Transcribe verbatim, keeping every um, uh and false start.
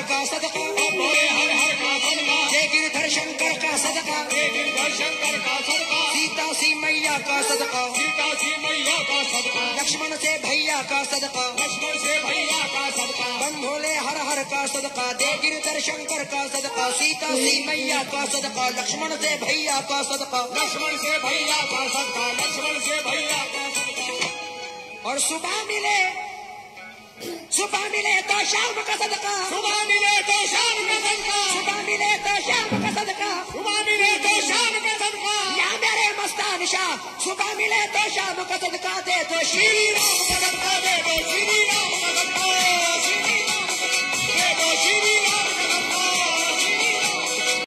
का सदका, बोले हर हर का सदका, जय गिरधर शंकर का सदका, जय गिरधर शंकर का सदका, सीता सी मैया का सदका, सीता सी मैया का सदका, लक्ष्मण से भैया का सदका, लक्ष्मण से भैया का सदका, बम भोले हर हर का सदका, जय गिरधर शंकर का सदका, सीता सी मैया का सदका, लक्ष्मण से भैया का सदका, लक्ष्मण से भैया का सदका, लक्ष्मण से भैया का सदका। और सुबह मिले सुबह मिले तो शाम का सदका, सुबह मिले तो शाम का सदका, सुबह मिले तो शाम का सदका, सुबह मिले तो शाम का सदका, या मेरे मस्तान शाह, सुबह मिले तो शाम का सदका दे तो श्री राम का सदका दे दो श्री राम का सदका।